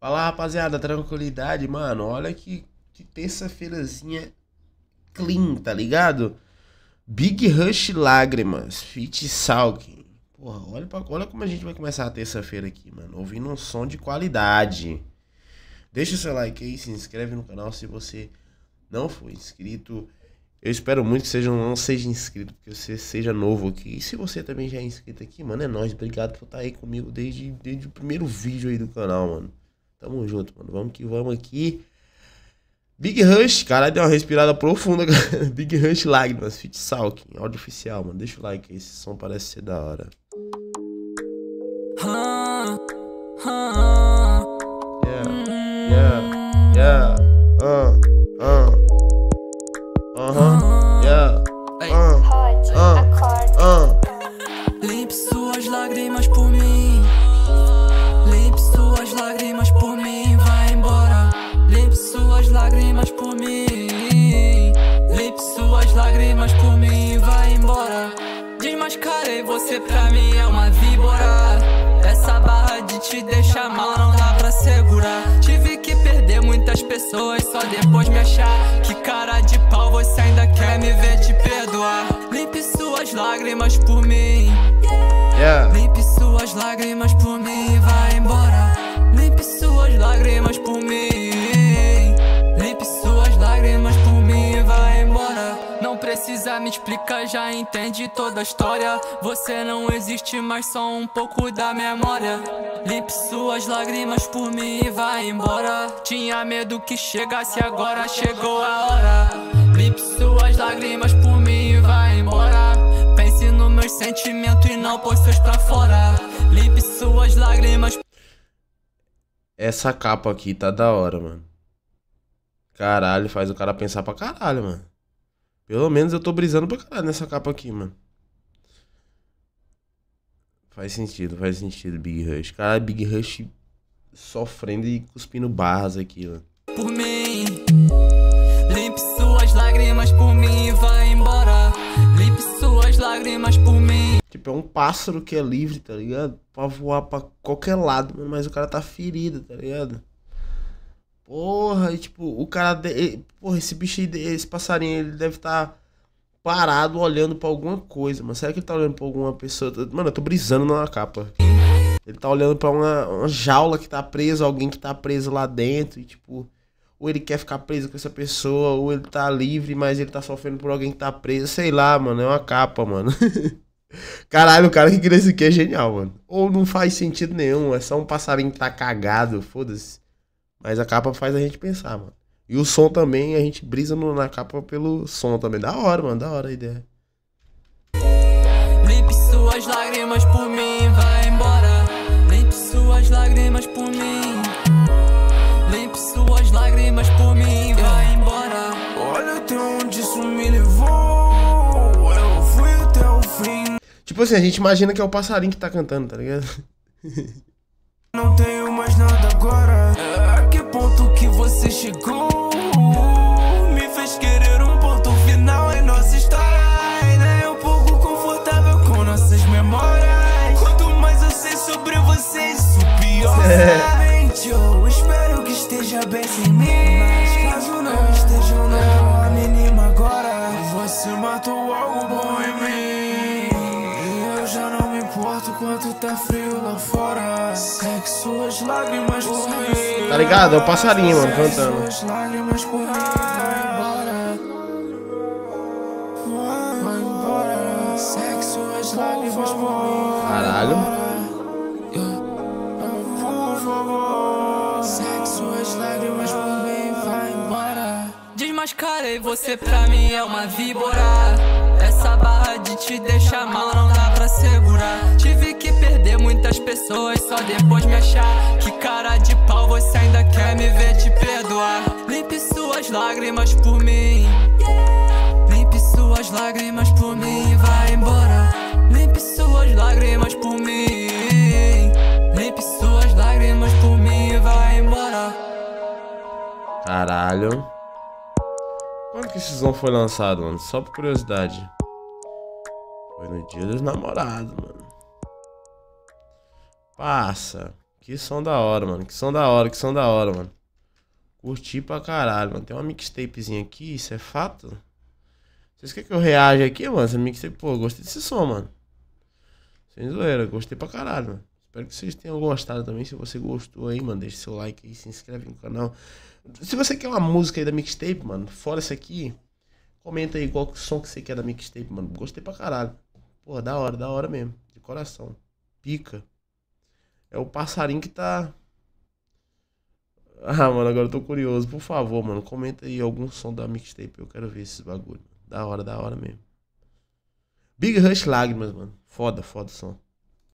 Fala, rapaziada, tranquilidade, mano. Olha que terça-feirazinha clean, tá ligado? Big Rush Lágrimas, feat. Salkin. Porra, olha como a gente vai começar a terça-feira aqui, mano. Ouvindo um som de qualidade. Deixa o seu like aí, se inscreve no canal se você não for inscrito. Eu espero muito que não seja inscrito, que você seja novo aqui. E se você também já é inscrito aqui, mano, é nóis. Obrigado por estar aí comigo desde o primeiro vídeo aí do canal, mano. Tamo junto, mano. Vamos que vamos aqui. Big Rush, caralho, deu uma respirada profunda, cara. Big Rush Lágrimas, feat. Salkin, áudio oficial, mano. Deixa o like aí, esse som parece ser da hora. Limpe suas lágrimas por mim. Limpe suas lágrimas por mim, vai embora. Limpe suas lágrimas por mim. Limpe suas lágrimas por mim, vai embora. Desmascarei você, pra mim é uma víbora. Essa barra de te deixar mal não dá pra segurar. Tive que perder muitas pessoas só depois me achar. Que cara de pau, você ainda quer me ver te perdoar. Limpe suas lágrimas por mim. Limpe suas lágrimas por mim, vai embora. Limpe suas lágrimas por mim. Limpe suas lágrimas por mim, vai embora. Não precisa me explicar, já entende toda a história. Você não existe mais, só um pouco da memória. Limpe suas lágrimas por mim, vai embora. Tinha medo que chegasse, agora chegou a hora. Limpe suas lágrimas por mim, vai embora. Pense no meu sentimento e não pôs seus pra fora. Limpe suas lágrimas. Essa capa aqui tá da hora, mano. Caralho, faz o cara pensar pra caralho, mano. Pelo menos eu tô brisando pra caralho nessa capa aqui, mano. Faz sentido, Big Rush. Caralho, Big Rush sofrendo e cuspindo barras aqui, mano. Por mim, limpe suas lágrimas por mim, vai embora. Limpe suas lágrimas por mim. Tipo, é um pássaro que é livre, tá ligado? Pra voar pra qualquer lado, mano, mas o cara tá ferido, tá ligado? Porra, e tipo, o cara... Porra, esse bicho aí, esse passarinho, ele deve estar parado olhando pra alguma coisa, mano. Será que ele tá olhando pra alguma pessoa? Mano, eu tô brisando na capa. Ele tá olhando pra uma jaula que tá preso, alguém que tá preso lá dentro. E tipo, ou ele quer ficar preso com essa pessoa, ou ele tá livre, mas ele tá sofrendo por alguém que tá preso. Sei lá, mano, é uma capa, mano. Caralho, o cara que criou isso aqui é genial, mano. Ou não faz sentido nenhum, é só um passarinho que tá cagado, foda-se. Mas a capa faz a gente pensar, mano. E o som também, a gente brisa na capa pelo som também. Da hora, mano, da hora a ideia. Limpe suas lágrimas por mim, vai embora. Limpe suas lágrimas por mim. Limpe suas lágrimas por mim, vai embora. Olha até onde isso me levou. Eu fui até o fim. Tipo assim, a gente imagina que é o passarinho que tá cantando, tá ligado? Não tenho mais nada agora. A que ponto que você chegou? Me fez querer um ponto final em nossa história. Ainda é um pouco confortável com nossas memórias. Quanto mais eu sei sobre você, isso pior. Sinceramente, eu espero que esteja bem sem mim. Mas caso não esteja, não a mínima agora. Você matou algo bom em mim. E eu já não me importo quanto tá frio lá fora. Segue suas lágrimas por mim. Tá ligado? É o passarinho, mano, cantando. Suas lágrimas por mim, vai embora. Vai embora. Segue suas lágrimas por mim. Caralho. Por favor. Segue suas lágrimas por mim, vai embora. Desmascarei você, pra mim é uma víbora. Essa barra de te deixar mal não dá pra segurar. Tive que perder muitas pessoas só depois me achar. Que cara de pau, você ainda quer me ver te perdoar. Limpe suas lágrimas por mim. Limpe suas lágrimas por mim, vai embora. Limpe suas lágrimas por mim. Limpe suas lágrimas por mim, vai embora. Caralho. Quando que esse som foi lançado, mano? Só por curiosidade. Foi no Dia dos Namorados, mano. Passa. Que som da hora, mano. Que som da hora, que som da hora, mano. Curti pra caralho, mano. Tem uma mixtapezinha aqui, isso é fato? Vocês querem que eu reaja aqui, mano? Essa mixtape, pô, gostei desse som, mano. Sem zoeira, gostei pra caralho, mano. Espero que vocês tenham gostado também. Se você gostou aí, mano, deixa seu like aí, se inscreve no canal. Se você quer uma música aí da mixtape, mano, fora essa aqui, comenta aí qual som que você quer da mixtape, mano. Gostei pra caralho. Pô, da hora mesmo. De coração. Pica. É o passarinho que tá... Ah, mano, agora eu tô curioso. Por favor, mano, comenta aí algum som da mixtape. Eu quero ver esses bagulho. Da hora mesmo. Big Rush Lágrimas, mano. Foda o som.